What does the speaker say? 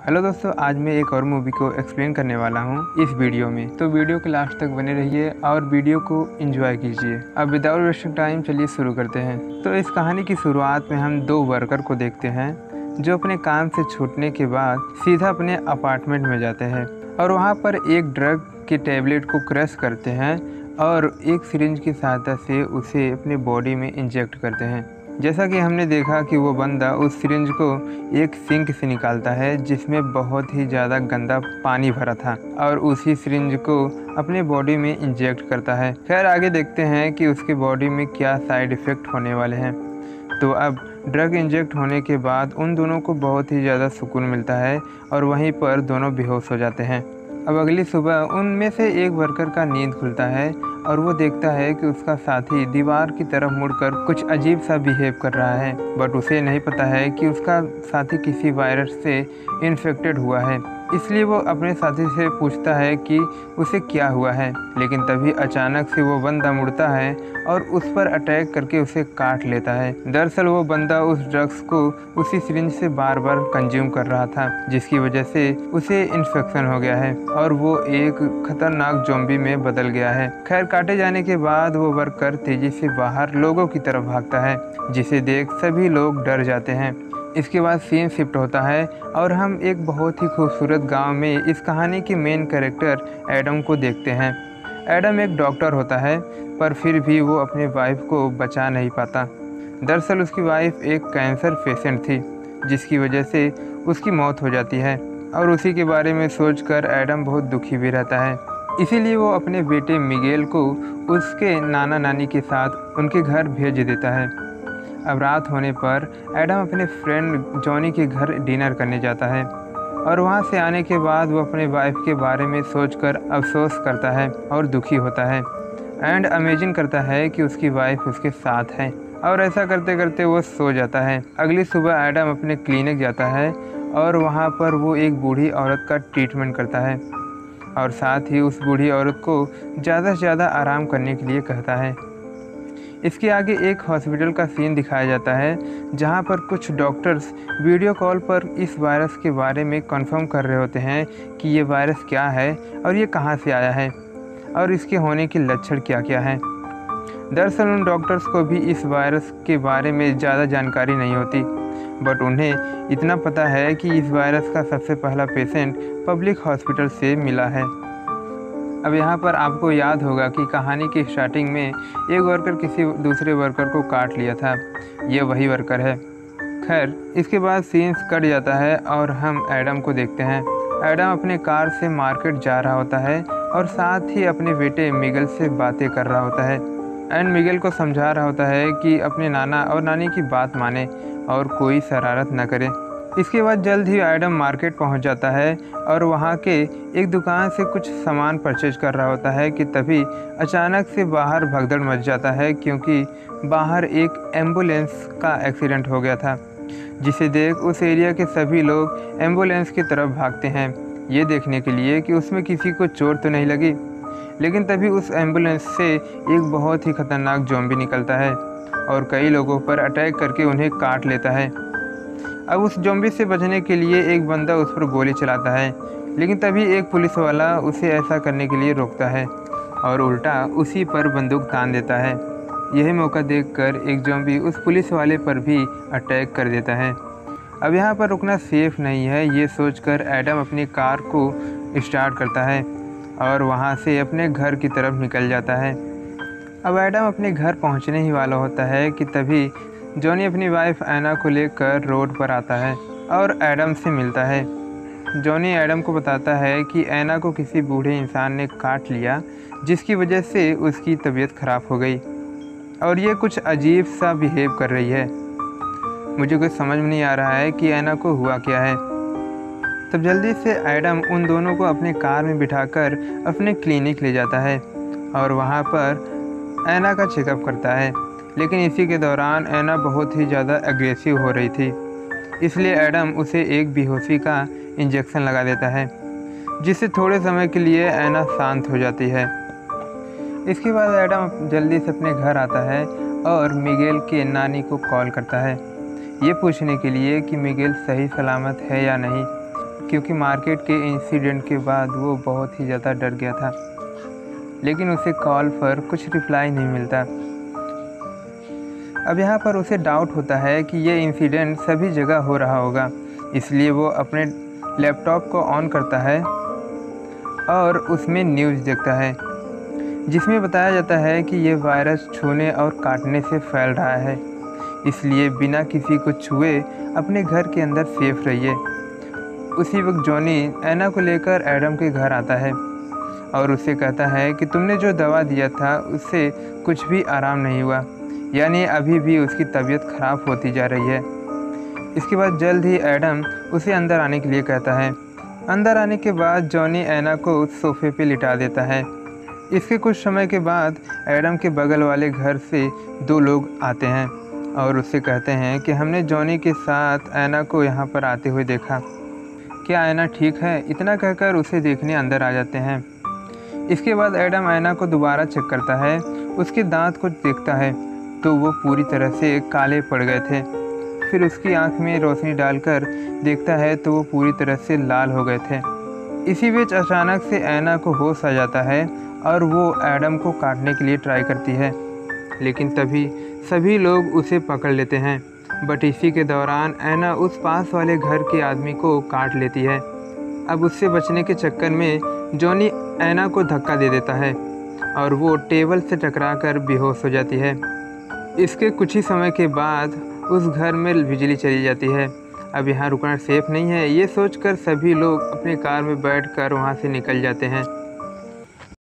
Hello दोस्तों, आज मैं एक और मूवी को एक्सप्लेन करने वाला हूँ इस वीडियो में। तो वीडियो के लास्ट तक बने रहिए और वीडियो को एंजॉय कीजिए। अब विदाउट वेस्टिंग टाइम चलिए शुरू करते हैं। तो इस कहानी की शुरुआत में हम दो वर्कर को देखते हैं जो अपने काम से छूटने के बाद सीधा अपने अपार्टमेंट में जाते हैं और वहाँ पर एक ड्रग के टैबलेट को क्रश करते हैं और एक सिरिंज की सहायता से उसे अपने बॉडी में इंजेक्ट करते हैं। जैसा कि हमने देखा कि वो बंदा उस सिरिंज को एक सिंक से निकालता है जिसमें बहुत ही ज़्यादा गंदा पानी भरा था और उसी सिरिंज को अपने बॉडी में इंजेक्ट करता है। खैर आगे देखते हैं कि उसके बॉडी में क्या साइड इफ़ेक्ट होने वाले हैं। तो अब ड्रग इंजेक्ट होने के बाद उन दोनों को बहुत ही ज़्यादा सुकून मिलता है और वहीं पर दोनों बेहोश हो जाते हैं। अब अगली सुबह उनमें से एक वर्कर का नींद खुलता है और वो देखता है कि उसका साथी दीवार की तरफ मुड़कर कुछ अजीब सा बिहेव कर रहा है, बट उसे नहीं पता है कि उसका साथी किसी वायरस से इन्फेक्टेड हुआ है। इसलिए वो अपने साथी से पूछता है कि उसे क्या हुआ है, लेकिन तभी अचानक से वो बंदा मुड़ता है और उस पर अटैक करके उसे काट लेता है। दरअसल वो बंदा उस ड्रग्स को उसी सिरिंज से बार बार कंज्यूम कर रहा था, जिसकी वजह से उसे इन्फेक्शन हो गया है और वो एक खतरनाक ज़ॉम्बी में बदल गया है। खैर काटे जाने के बाद वो वर्कर तेजी से बाहर लोगों की तरफ भागता है, जिसे देख सभी लोग डर जाते हैं। इसके बाद सीन शिफ्ट होता है और हम एक बहुत ही खूबसूरत गांव में इस कहानी के मेन कैरेक्टर एडम को देखते हैं। एडम एक डॉक्टर होता है, पर फिर भी वो अपनी वाइफ को बचा नहीं पाता। दरअसल उसकी वाइफ एक कैंसर पेशेंट थी, जिसकी वजह से उसकी मौत हो जाती है और उसी के बारे में सोचकर एडम बहुत दुखी भी रहता है। इसीलिए वो अपने बेटे मिगेल को उसके नाना नानी के साथ उनके घर भेज देता है। अब रात होने पर एडम अपने फ्रेंड जॉनी के घर डिनर करने जाता है और वहाँ से आने के बाद वो अपने वाइफ के बारे में सोचकर अफसोस करता है और दुखी होता है एंड अमेजिंग करता है कि उसकी वाइफ उसके साथ है और ऐसा करते करते वो सो जाता है। अगली सुबह एडम अपने क्लिनिक जाता है और वहाँ पर वो एक बूढ़ी औरत का ट्रीटमेंट करता है और साथ ही उस बूढ़ी औरत को ज़्यादा से ज़्यादा आराम करने के लिए कहता है। इसके आगे एक हॉस्पिटल का सीन दिखाया जाता है जहां पर कुछ डॉक्टर्स वीडियो कॉल पर इस वायरस के बारे में कंफर्म कर रहे होते हैं कि ये वायरस क्या है और ये कहां से आया है और इसके होने के लक्षण क्या क्या हैं। दरअसल उन डॉक्टर्स को भी इस वायरस के बारे में ज़्यादा जानकारी नहीं होती, बट उन्हें इतना पता है कि इस वायरस का सबसे पहला पेशेंट पब्लिक हॉस्पिटल से मिला है। अब यहाँ पर आपको याद होगा कि कहानी की स्टार्टिंग में एक वर्कर किसी दूसरे वर्कर को काट लिया था, ये वही वर्कर है। खैर इसके बाद सीन्स कट जाता है और हम एडम को देखते हैं। एडम अपने कार से मार्केट जा रहा होता है और साथ ही अपने बेटे मिगेल से बातें कर रहा होता है एंड मिगेल को समझा रहा होता है कि अपने नाना और नानी की बात माने और कोई शरारत न करे। इसके बाद जल्द ही एडम मार्केट पहुंच जाता है और वहां के एक दुकान से कुछ सामान परचेज कर रहा होता है कि तभी अचानक से बाहर भगदड़ मच जाता है, क्योंकि बाहर एक एम्बुलेंस का एक्सीडेंट हो गया था, जिसे देख उस एरिया के सभी लोग एम्बुलेंस की तरफ भागते हैं ये देखने के लिए कि उसमें किसी को चोट तो नहीं लगी। लेकिन तभी उस एम्बुलेंस से एक बहुत ही खतरनाक ज़ॉम्बी निकलता है और कई लोगों पर अटैक करके उन्हें काट लेता है। अब उस ज़ॉम्बी से बचने के लिए एक बंदा उस पर गोली चलाता है, लेकिन तभी एक पुलिस वाला उसे ऐसा करने के लिए रोकता है और उल्टा उसी पर बंदूक तान देता है। यही मौका देखकर एक ज़ॉम्बी उस पुलिस वाले पर भी अटैक कर देता है। अब यहाँ पर रुकना सेफ नहीं है, ये सोचकर एडम अपनी कार को स्टार्ट करता है और वहाँ से अपने घर की तरफ निकल जाता है। अब एडम अपने घर पहुँचने ही वाला होता है कि तभी जॉनी अपनी वाइफ एना को लेकर रोड पर आता है और एडम से मिलता है। जॉनी एडम को बताता है कि एना को किसी बूढ़े इंसान ने काट लिया, जिसकी वजह से उसकी तबीयत ख़राब हो गई और ये कुछ अजीब सा बिहेव कर रही है। मुझे कुछ समझ में नहीं आ रहा है कि एना को हुआ क्या है। तब जल्दी से एडम उन दोनों को अपने कार में बिठाकर अपने क्लिनिक ले जाता है और वहाँ पर एना का चेकअप करता है। लेकिन इसी के दौरान एना बहुत ही ज़्यादा एग्रेसिव हो रही थी, इसलिए एडम उसे एक बेहोशी का इंजेक्शन लगा देता है, जिससे थोड़े समय के लिए एना शांत हो जाती है। इसके बाद एडम जल्दी से अपने घर आता है और मिगेल के नानी को कॉल करता है ये पूछने के लिए कि मिगेल सही सलामत है या नहीं। क्योंकि मार्केट के इंसिडेंट के बाद वो बहुत ही ज़्यादा डर गया था, लेकिन उसे कॉल पर कुछ रिप्लाई नहीं मिलता। अब यहाँ पर उसे डाउट होता है कि ये इंसिडेंट सभी जगह हो रहा होगा, इसलिए वो अपने लैपटॉप को ऑन करता है और उसमें न्यूज़ देखता है, जिसमें बताया जाता है कि ये वायरस छूने और काटने से फैल रहा है, इसलिए बिना किसी को छुए अपने घर के अंदर सेफ रहिए। उसी वक्त जॉनी ऐना को लेकर एडम के घर आता है और उससे कहता है कि तुमने जो दवा दिया था उससे कुछ भी आराम नहीं हुआ, यानी अभी भी उसकी तबीयत ख़राब होती जा रही है। इसके बाद जल्द ही एडम उसे अंदर आने के लिए कहता है। अंदर आने के बाद जॉनी ऐना को उस सोफ़े पे लिटा देता है। इसके कुछ समय के बाद एडम के बगल वाले घर से 2 लोग आते हैं और उससे कहते हैं कि हमने जॉनी के साथ ऐना को यहाँ पर आते हुए देखा, क्या ऐना ठीक है? इतना कहकर उसे देखने अंदर आ जाते हैं। इसके बाद एडम ऐना को दोबारा चेक करता है। उसके दांत को देखता है तो वो पूरी तरह से काले पड़ गए थे। फिर उसकी आंख में रोशनी डालकर देखता है तो वो पूरी तरह से लाल हो गए थे। इसी बीच अचानक से ऐना को होश आ जाता है और वो एडम को काटने के लिए ट्राई करती है, लेकिन तभी सभी लोग उसे पकड़ लेते हैं। बट इसी के दौरान ऐना उस पास वाले घर के आदमी को काट लेती है। अब उससे बचने के चक्कर में जॉनी ऐना को धक्का दे देता है और वो टेबल से टकराकर बेहोश हो जाती है। इसके कुछ ही समय के बाद उस घर में बिजली चली जाती है। अब यहाँ रुकना सेफ नहीं है, ये सोचकर सभी लोग अपनी कार में बैठकर वहाँ से निकल जाते हैं।